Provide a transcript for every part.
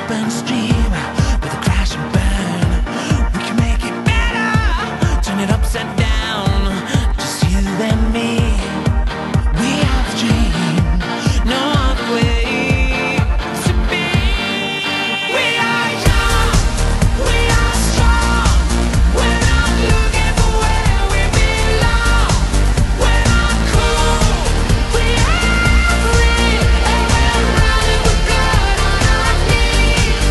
open stream with a crash and burn. We can make it better, turn it upside down. Just you and me. We have a dream, no other way to be. We are young, we are strong. We're not looking for where we belong. We're not cool, we are free, and we're running with blood on our knees.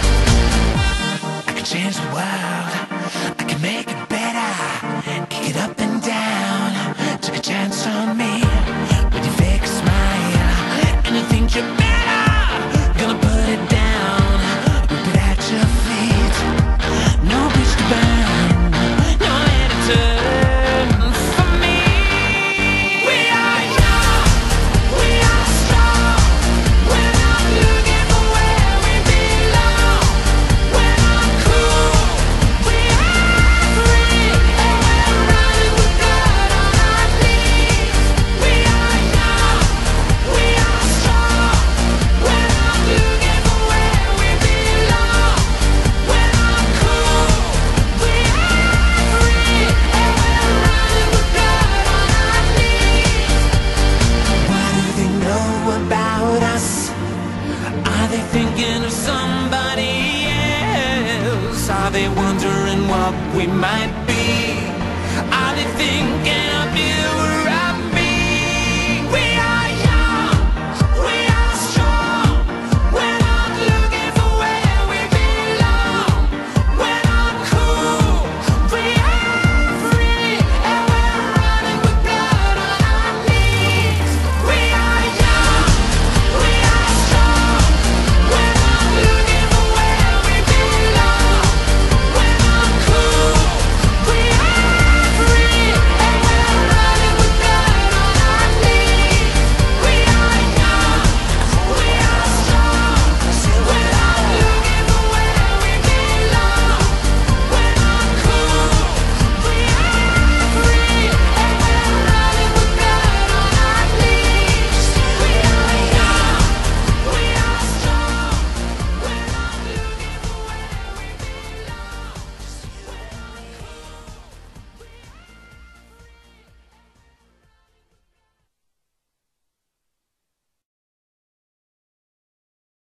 I can change the world, I can make it better, kick it up and down. Take a chance on me with your fake smile, and you think you're better. Gonna put it down, whip it at your feet. No bridge to burn, no way to turn for me. We are young, we are strong. We're not looking for where we belong. We're not cool, we are free, and we're running with blood on our knees. We are young, we are strong. We're not looking for where we belong. We're not cool, we are free, and we're running with blood on our knees. What do they know about us? Are they thinking of somebody else? Are they wondering what we might be? Are they thinking